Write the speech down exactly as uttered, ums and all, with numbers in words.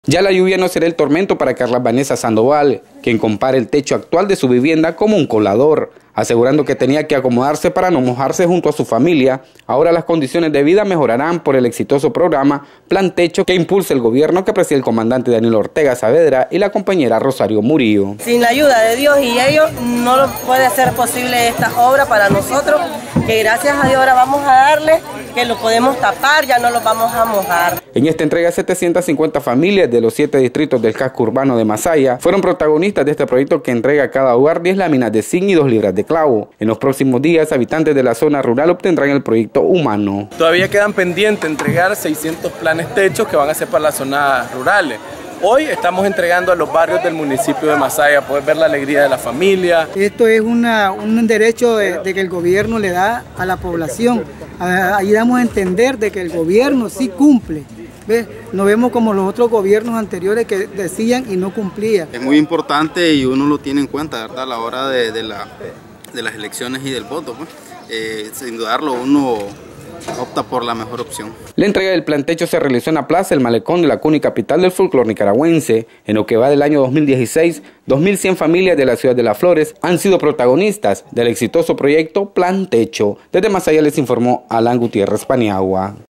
Ya la lluvia no será el tormento para Carla Vanessa Sandoval, quien compara el techo actual de su vivienda como un colador, asegurando que tenía que acomodarse para no mojarse junto a su familia. Ahora las condiciones de vida mejorarán por el exitoso programa Plan Techo que impulsa el gobierno que preside el comandante Daniel Ortega Saavedra y la compañera Rosario Murillo. Sin la ayuda de Dios y ellos no lo puede ser posible esta obra para nosotros, que gracias a Dios ahora vamos a darle, que lo podemos tapar, ya no lo vamos a mojar. En esta entrega, setecientas cincuenta familias de los siete distritos del casco urbano de Masaya fueron protagonistas de este proyecto que entrega a cada hogar diez láminas de zinc y dos libras de clavo. En los próximos días, habitantes de la zona rural obtendrán el proyecto humano. Todavía quedan pendientes entregar seiscientos planes techos que van a ser para las zonas rurales. Hoy estamos entregando a los barrios del municipio de Masaya, poder ver la alegría de la familia. Esto es una, un derecho de, de que el gobierno le da a la población. Ahí damos a entender de que el gobierno sí cumple. ¿Ves? No vemos como los otros gobiernos anteriores que decían y no cumplían. Es muy importante y uno lo tiene en cuenta, ¿verdad? A la hora de, de, la, de las elecciones y del voto. Pues. Eh, sin dudarlo, uno opta por la mejor opción. La entrega del plan techo se realizó en la plaza El Malecón de la cuna y capital del folclore nicaragüense. En lo que va del año dos mil dieciséis, dos mil cien familias de la ciudad de Las Flores han sido protagonistas del exitoso proyecto Plan Techo. Desde Masaya les informó Alan Gutiérrez Paniagua.